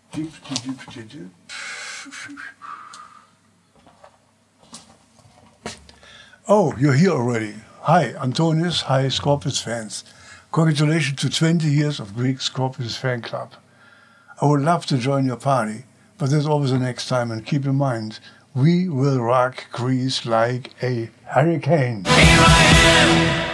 Oh, you're here already. Hi, Antonius. Hi, Scorpius fans. Congratulations to 20 years of Greek Scorpius fan club. I would love to join your party, but there's always the next time, and keep in mind, we will rock Greece like a hurricane. Here I am!